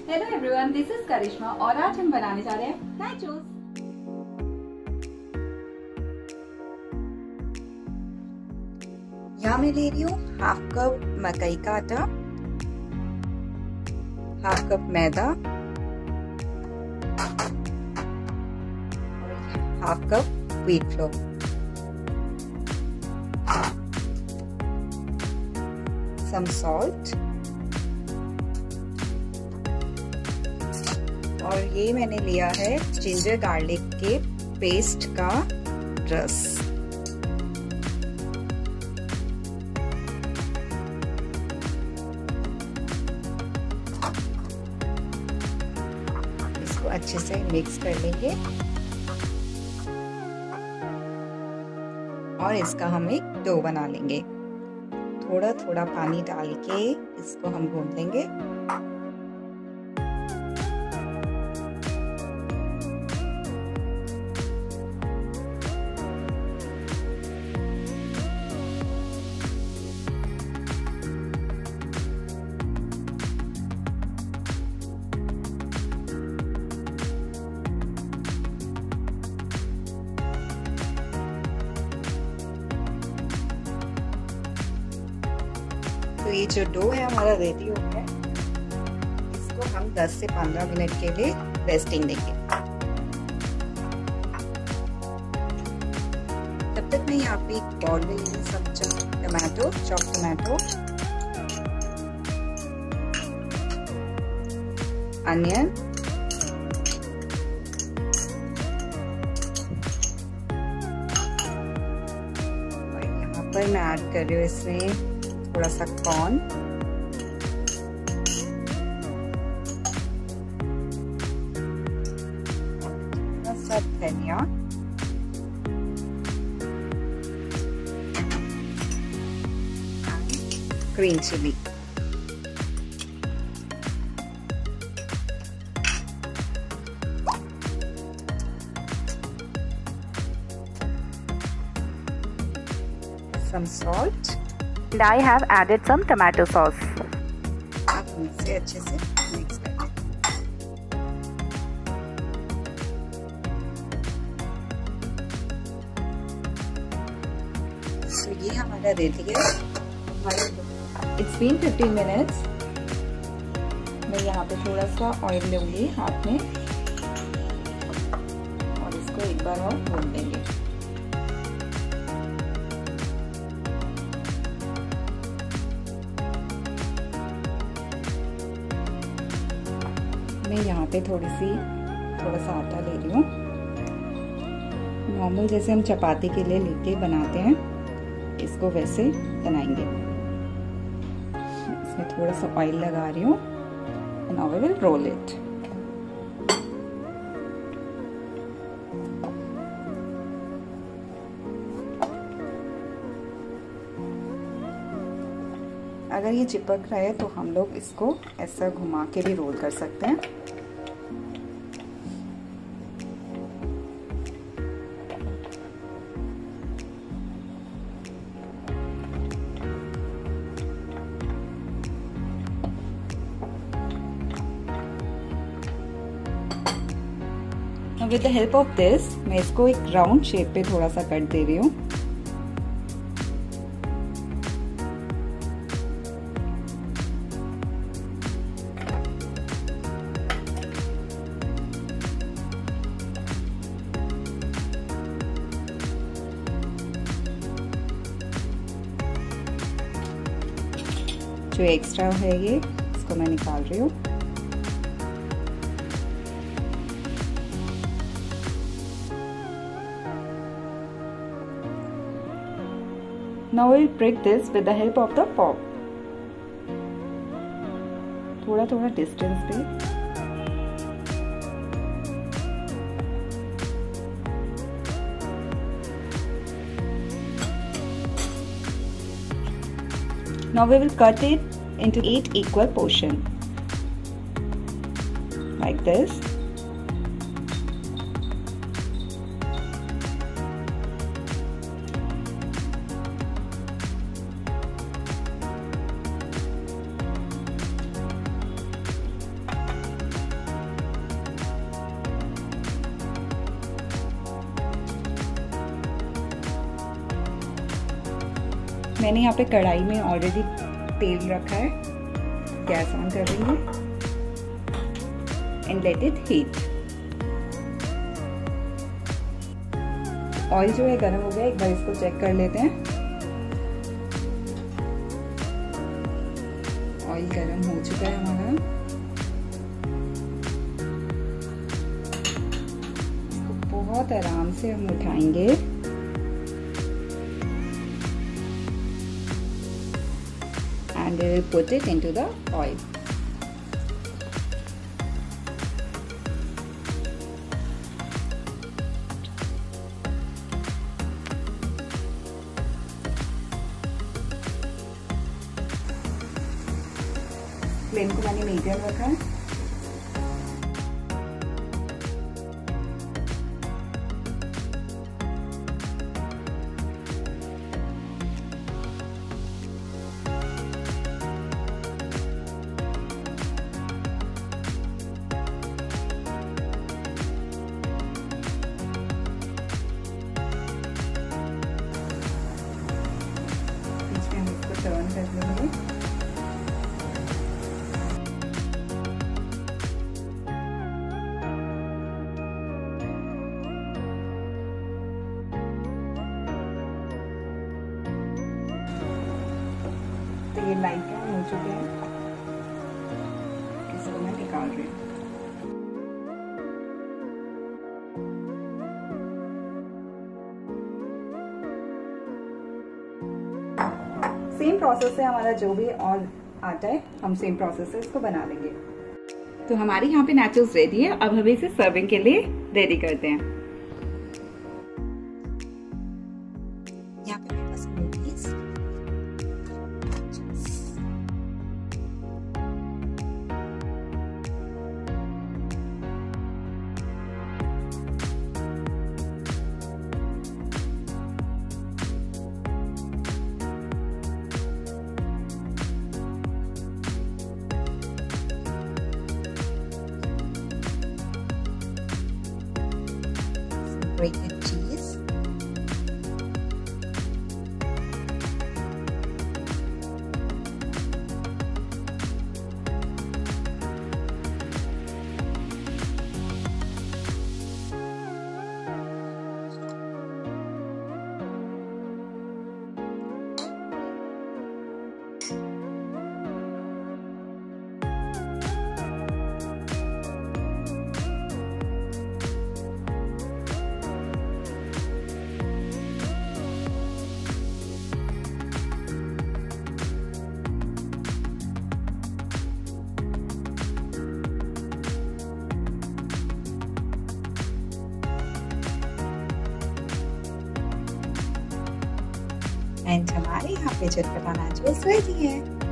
Hello everyone, this is Karishma और आज हम बनाने जा रहे हैं नाचोस। यहाँ मैं ले रही हूँ हाफ कप मकई का आटा, हाफ कप मैदा और half cup wheat flour. Some salt और ये मैंने लिया है जिंजर गार्लिक के पेस्ट का रस। इसको अच्छे से मिक्स कर लेंगे और इसका हम एक डो बना लेंगे। थोड़ा थोड़ा पानी डाल के इसको हम गूंथ लेंगे। तो ये जो डो है हमारा रेडी हो गया। इसको हम 10 से 15 मिनट के लिए रेस्टिंग देंगे। तब तक मैं यहाँ पे एक बाउल में ले सब टमाटो, चॉप टमाटो, अनियन, और यहाँ पर मैं ऐड कर रही हूँ इसमें थोड़ा सा कॉर्न, थोड़ा सा धनिया, green chilli, some salt. And I have added some tomato sauce. आप इसे अच्छे से मिक्स कर लें। तो ये हमारा रेडी है। It's been 15 minutes. मैं यहाँ पे थोड़ा सा ऑयल लूंगी हाथ में और इसको एक बार और भून देंगे। मैं यहाँ पे थोड़ा सा आटा ले रही हूँ। नॉर्मल जैसे हम चपाती के लिए लेके बनाते हैं, इसको वैसे बनाएंगे। इसमें थोड़ा सा ऑयल लगा रही हूँ। Now we will roll it. अगर ये चिपक रहा है तो हम लोग इसको ऐसा घुमा के भी रोल कर सकते हैं। With the help of this मैं इसको एक राउंड शेप पे थोड़ा सा कट दे रही हूँ। जो एक्स्ट्रा है ये इसको मैं निकाल रही हूँ। Now we'll prick this with the help of the fork. थोड़ा थोड़ा डिस्टेंस पे। Now we will cut it into 8 equal portions, like this. मैंने यहाँ पे कढ़ाई में ऑलरेडी तेल रखा है, गैस ऑन कर देंगे and let it heat. Oil जो है गर्म हो गया, एक बार इसको चेक कर लेते हैं। ऑयल गर्म हो चुका है हमारा। इसको बहुत आराम से हम उठाएंगे and we will put it into the oil. Flame को मैंने मीडियम रखा है। टर्न कर देंगे। तो ये लाइट ब्राउन हो चुके हैं, इसको मैं निकाल रही हूँ। सेम प्रोसेस से हमारा जो भी और आता है, हम सेम प्रोसेस से इसको बना लेंगे। तो हमारी यहाँ पे नैचोस रेडी है। अब हमें इसे सर्विंग के लिए रेडी करते हैं। यहाँ पे मेरे पास मोमोज, grated cheese, एंड हमारे यहाँ पे चटपटा नाचोस रेडी है।